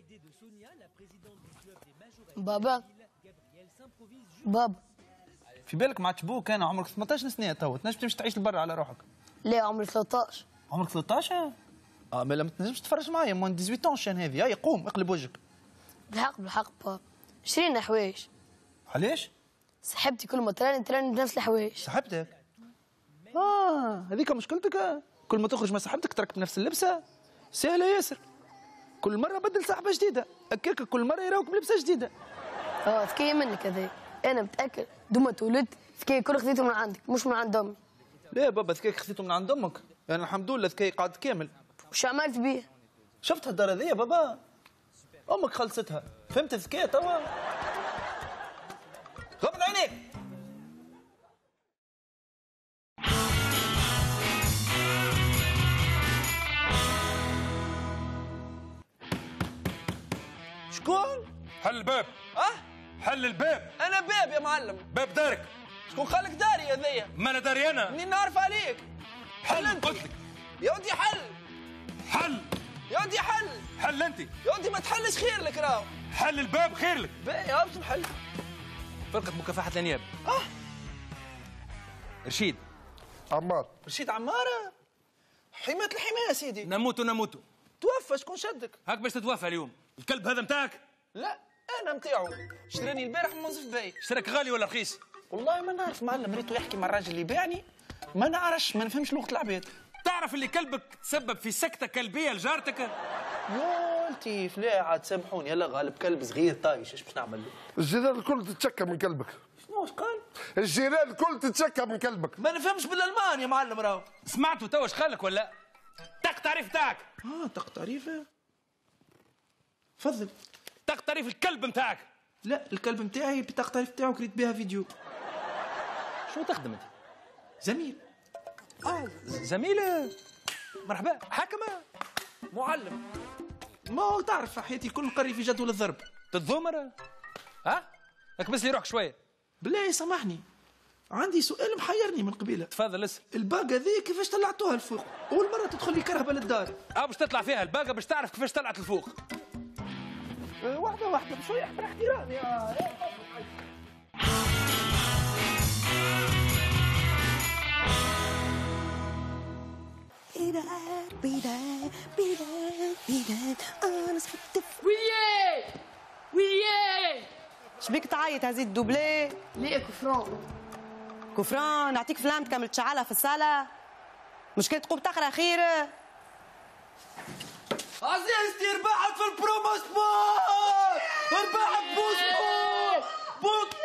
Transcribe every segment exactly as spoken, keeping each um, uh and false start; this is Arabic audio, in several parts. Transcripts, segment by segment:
بابا بابا في بالك مع تشبوك انا عمرك ثمانية عشر سنه تو تنجم تمشي تعيش لبرا على روحك. لا عمري ثلاثة عشر. عمرك ثلاثة عشر؟ اه ما ما تنجمش تفرج معايا موان ثمانية عشر شان هذه. هاي قوم اقلب وجهك. بالحق بالحق بابا شرينا حوايج. علاش؟ صاحبتي كل ما تراني تراني بنفس الحوايج. صاحبتك؟ اه هذيك مشكلتك. كل ما تخرج مع صاحبتك تركب نفس اللبسه. سهله ياسر. كل مره بدل صاحبه جديده. هكاك كل مره يراوك بلبسه جديده. اه ذكيه منك هذاك. انا متاكد دوما تولدت ذكيه كل خذيته من عندك مش من عند امي. لا بابا ذكاك خذيته من عند امك. يعني الحمد لله ذكاي قاعد كامل. وش عملت بيه؟ شفتها الدار هذيا بابا؟ امك خلصتها. فهمت الذكاء توا؟ غمض عينيك. شكون؟ حل الباب. اه؟ حل الباب. انا باب يا معلم. باب دارك. شكون خالك داري هذيا؟ ما انا داري انا. منين نعرف عليك؟ حل انت. قلت لك. يا ودي حل. حل. يا ودي حل. حل انت. يا ودي ما تحلش خير لك راهو. حل الباب خير لك. باهي يا باش نحل. فرقة مكافحة الانياب. اه رشيد. عمار. رشيد عمارة. حماية الحماية سيدي. نموتوا نموتوا. توفى شكون شدك؟ هاك باش تتوفى اليوم. الكلب هذا متاعك؟ لا انا متاعو. اشتراني البارح من منصف باي. اشتراك غالي ولا رخيص؟ والله ما نعرف معلم. ريتو يحكي مع الراجل اللي باعني ما نعرفش ما نفهمش لغة العباد. تعرف اللي كلبك تسبب في سكتة كلبية لجارتك؟ يا لطيف لا عاد سامحوني. يلا غالب كلب صغير طايش ايش باش نعمل له؟ الجيران الكل تتشكى من كلبك. شنو واش قال؟ الجيران الكل تتشكى من كلبك. ما نفهمش بالالمان يا معلم راهو. سمعتوا تو اش قالك ولا؟ تاق تعريف تاعك. اه تاق تعريفه. تفضل. تاق تعريف الكلب نتاعك. لا الكلب نتاعي بطاقة التعريف نتاعو كريت بها فيديو. شو تخدم انت؟ زميل. اه زميل. مرحبا. حكمة. معلم. ما هو تعرف حياتي كل قري في جدول الضرب. تتضمر؟ ها؟ اكبس لي روحك شوية. بالله سامحني. عندي سؤال محيرني من قبيله. تفضل اسأل. الباقة ذي كيفاش طلعتوها لفوق؟ أول مرة تدخل لي كرهبة للدار. اه باش تطلع فيها الباقة باش تعرف كيفاش طلعت لفوق. أه واحدة واحدة بشوية احترام يا. ويلي ويلي شبيك تعيط هذه الدوبلي؟ ليه كفران. كفران نعطيك فلان تكمل تشعلها في الصالة؟ مش كنت تقوم تقرا خير؟ عزيزتي ربحت في البرومو سبور. ربحت بوسبور. بوت.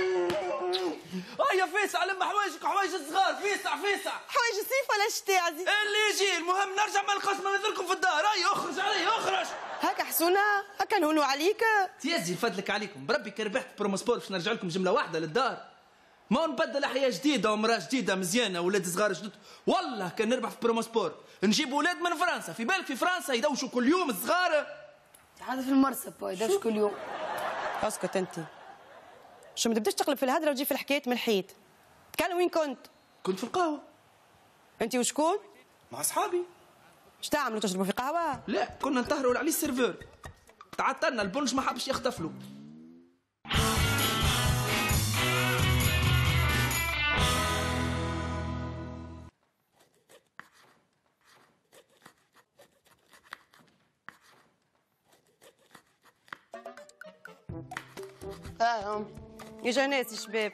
هيا فيسع لما حوايجك حوايج الصغار. فيسع فيسع. حوايج الصيف ولا الشتاء عزيز؟ اللي يجي المهم نرجع ما نلقاش ما نذركم في الدار. هيا اخرج علي اخرج. هكا حسونة هكا نهونوا عليك. تيزي فضلك عليكم بربي كي ربحت برومو سبور باش نرجع لكم جمله واحده للدار. ما نبدل حياه جديده ومراه جديده مزيانه ولاد صغار جدد. والله كان نربح في برومو سبور نجيب ولاد من فرنسا. في بالك في فرنسا يدوشوا كل يوم الصغار. هذا في المرسى با يدوش كل يوم. اسكت انت. شو ما تبداش تقلب في الهدره وتجي في الحكايات من الحيط. تكلم وين كنت؟ كنت في القهوه. انت وشكون؟ مع اصحابي. اش تعملوا تشربوا في قهوه؟ لا كنا نطهروا عليه السيرفور. تعطلنا البنج ما حبش يختفلوا. اه يا ناس الشباب.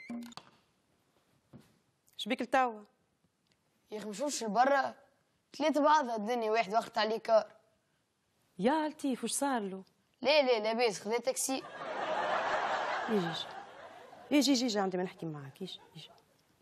شبيك لتوا؟ يا اخي مشوش لبرا ثلاثة بعضها الدنيا واحد وقت عليه كار. يا لطيف وش صار له؟ لا لا لاباس خذا تاكسي. يجي يجي يجي يجي عندي ما نحكي معاك. يجي يجي.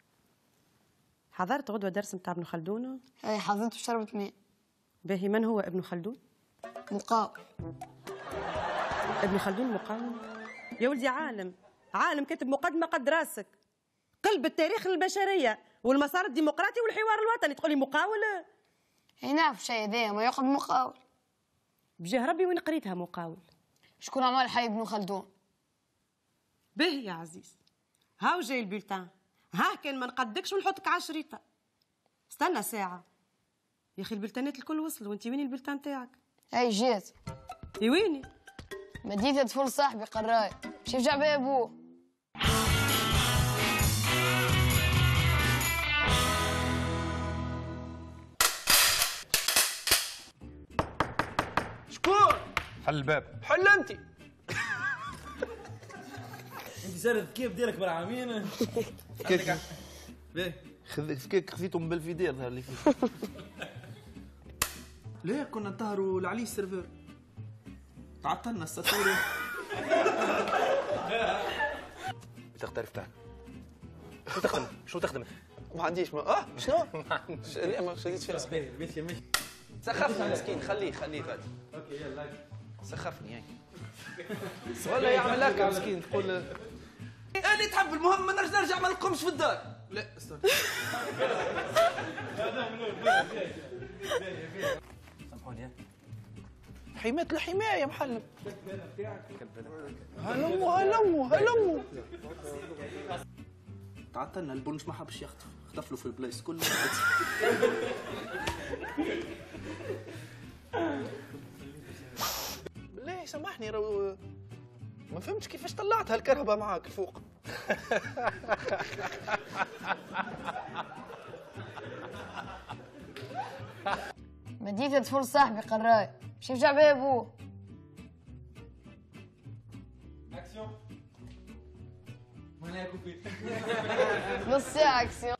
حضرت غدوة درس نتاع ابن خلدون؟ اي حضرت وشربت ماء. باهي من هو ابن خلدون؟ مقاول. ابن خلدون مقاول؟ يا ولدي عالم عالم كاتب مقدمة قد راسك. قلب التاريخ للبشرية والمسار الديمقراطي والحوار الوطني تقولي مقاول؟ اي نعرف شيء هذايا ما يقعد مقاول. بجاه ربي وين قريتها مقاول؟ شكون عمل حي ابن خلدون؟ باهي يا عزيز هاو جاي البلتان. ها كان ما نقدكش ونحطك على الشريطة. استنى ساعة يا اخي البلتانات الكل وصلوا وانت وين البلتان تاعك؟ اي جات. اي ويني؟ مديت طفل صاحبي قراي باش يرجع بها ابوه. شكون؟ حل الباب. حل انت. انت سالت كيف ديالك بالعامين؟ كيف؟ باهي فكيك خذيتهم بالفيدير ظهر لي فيه. ليه كنا نطهروا لعلي السيرفر تعطلنا السطوري. بتقدر تفتح. شو تخدم؟ شو تخدم؟ ما عنديش ما اه شنو؟ لا ما شديت فيها. سخفني مسكين خليه خليه غادي. اوكي يلا سخفني هاي. ولا يعمل هكا مسكين تقول اللي تحب المهم ما نرجع نرجع ما نلقمش في الدار. لا استنى. سامحوني. حماية الحماية محلم. هلمو هلمو هلمو. تعطلنا البونش ما حبش يخطف اختفلوا في البلايص كله. بالله سامحني رو ما فهمتش كيفاش طلعت هالكرهبة معاك الفوق. مديت طفل صاحبي قراي باش يرجع بها ابوه. نص ساعة اكسيون.